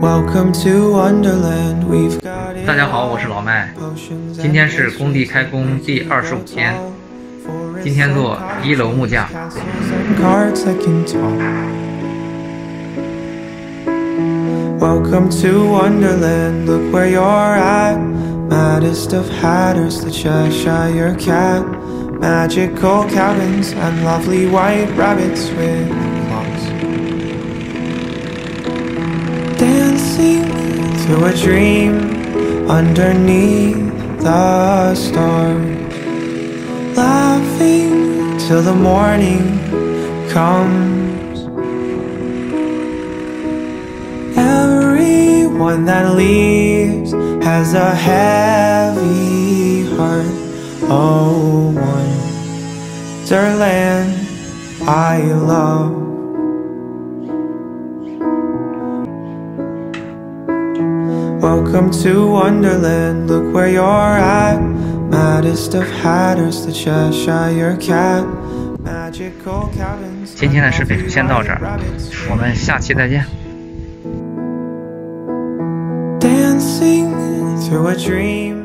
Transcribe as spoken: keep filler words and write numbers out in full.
Welcome to Wonderland. We've got 大家好，我是老麦。今天是工地开工第二十五天，今天做一楼木架。 Welcome to Wonderland. Look where you're at. Maddest of hatters, the Cheshire Cat. Magical cabins and lovely white rabbits with claws. Dancing through a dream underneath the stars. Laughing till the morning comes. Everyone that leaves has a heavy heart. Oh, Wonderland I love. Welcome to Wonderland. Look where you're at. Maddest of hatters, the Cheshire Cat. Magical cabins. 今天的视频就先到这儿，我们下期再见。 Dancing through a dream